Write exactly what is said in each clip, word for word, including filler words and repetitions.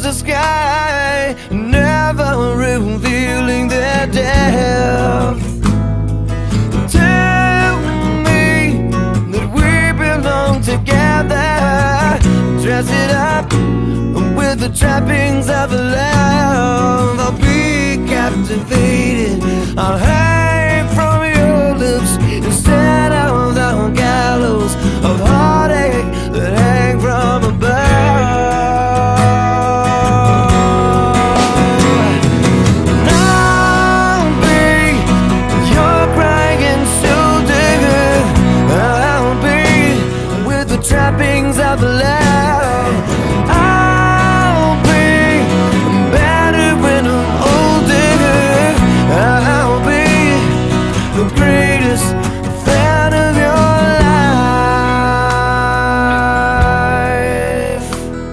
the sky, never revealing their depth. Tell me that we belong together, dress it up with the trappings of love. I'll be captivated, I'll hang from your lips instead of the gallows of heartache that hang from above. And I'll be your crying soul digger, I'll be with the trappings of love. I'll be battered when I'm older, I'll be the greatest fan of your life.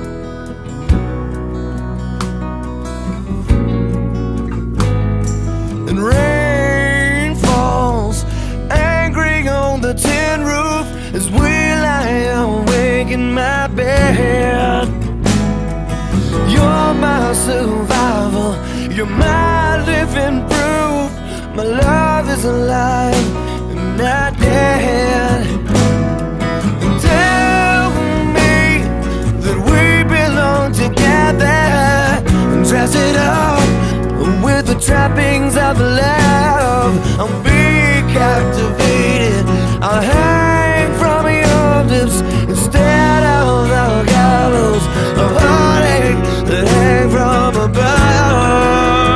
And rain falls angry on the tin roof as we lie awake in my bed. You're my survival, you're my living proof. My love is alive and not dead. Tell me that we belong together, and dress it up with the trappings of love. I'll be captivated, I'll hang from your lips instead of the gallows of heartache that hang from above.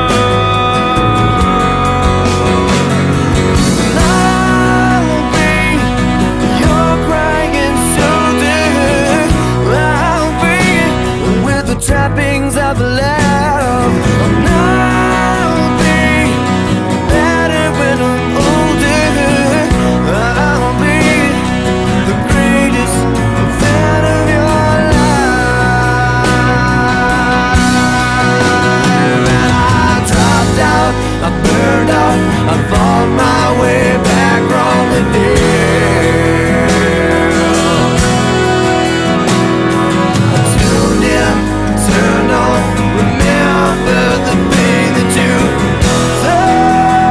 Trappings of love. I'll be better when I'm older, I'll be the greatest fan of your life. And I dropped out, I burned out, I fought my way back from the dead. Turn on, remember the thing that you said.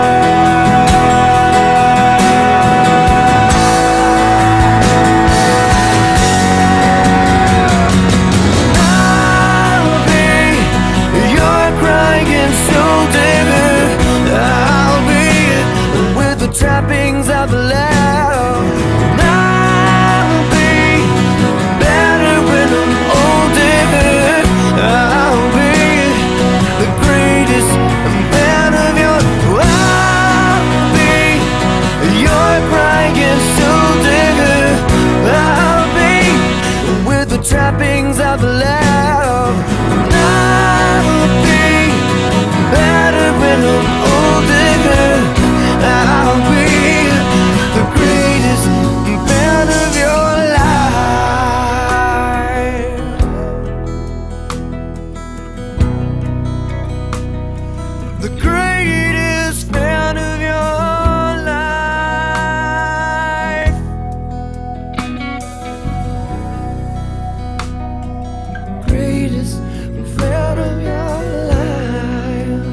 I'll be your crying soul digger, I'll be with the trappings of love. I'll be better when I'm older, I'll be the greatest man of your. I'll be your crying soul digger, I'll be with the trappings of love. I'll be better when I'm older, I'll be the greatest man of your life. The greatest fan of your life. Greatest fan of your life.